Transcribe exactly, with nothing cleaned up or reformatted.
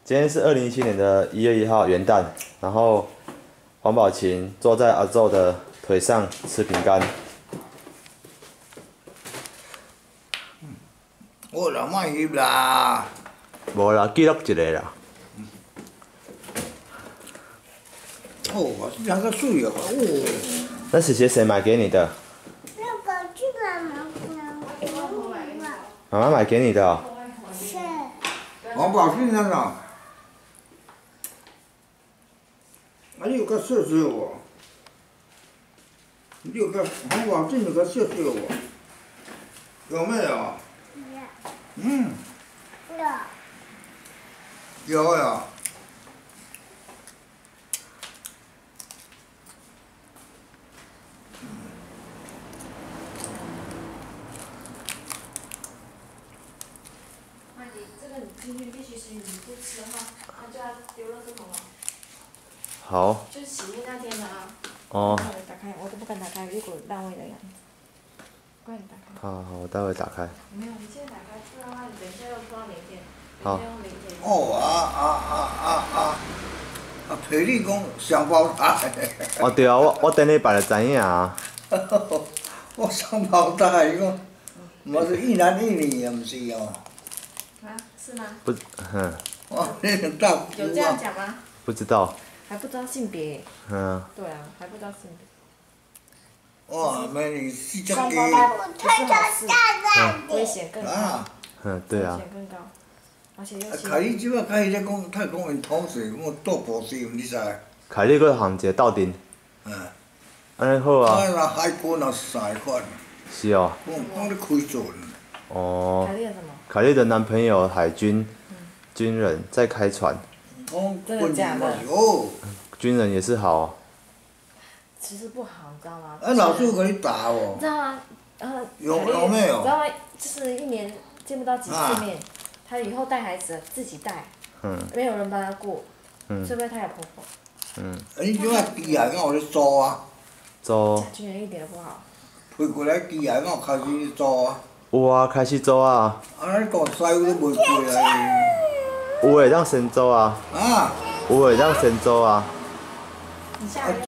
今天是二零一七年的一月一号元旦，然后黄宝琴坐在阿宙的腿上吃饼干。 我啦莫翕啦。 无啦，记录一个啦。 哦，这两个水哦，哦。 那是谁谁买给你的？ 那个是妈妈给我的。 妈妈买给你的哦。 是。 黄宝琴那个。啊，你有个笑笑哦。你有个黄宝琴有个笑笑哦。有没有？嗯。有。有呀。 进去必须是你不吃的话，那就要丢垃圾桶了。 好。 就是洗面那天的啊。 哦。 打开，我都不敢打开，一股烂味的样子。快点打开。 好好，我待会打开。 没有，你现在打开，不然的话你等一下又拖到明天。 好。 哦啊啊啊啊啊！啊，陪你讲双胞胎。 哦对啊，我我顶礼拜就知影啊。 我双胞胎，伊讲，我是一男一女啊，毋是哦。 啊，是吗？ 不，哼。 哦，那个大姑啊。 有这样讲吗？ 不知道。 还不知道性别。 嗯。 对啊，还不知道性别。 哇，美女是这个。 双胞胎不是好事，危险更高。 啊。 嗯，对啊。 危险更高，而且又。 凯莉即摆凯莉咧讲，太讲因同事，我倒步是毋你知？ 凯莉佫含一个斗阵。 嗯。 安尼好啊。 啊，若海军啊，晒款。 是哦。 讲讲咧开船。 哦。 凯莉什么？ 凯莉的男朋友海军军人在开船。 真的假的？ 哦。 军人也是好啊。 其实不好，你知道吗？ 啊，老师有给你打哦。 你知道吗？然后有有没有？ 你知道吗？就是一年见不到几次面，他以后带孩子自己带，没有人帮他顾，除非他有婆婆。 嗯。 你怎啊机械敢有咧做啊？ 做。 军人一点都不好。 配过来机械敢有开始咧做啊？ 有啊，开始做啊。 啊，你讲师傅都袂过来。 有诶，当先做啊。 啊。 有诶，当先做啊。 你下。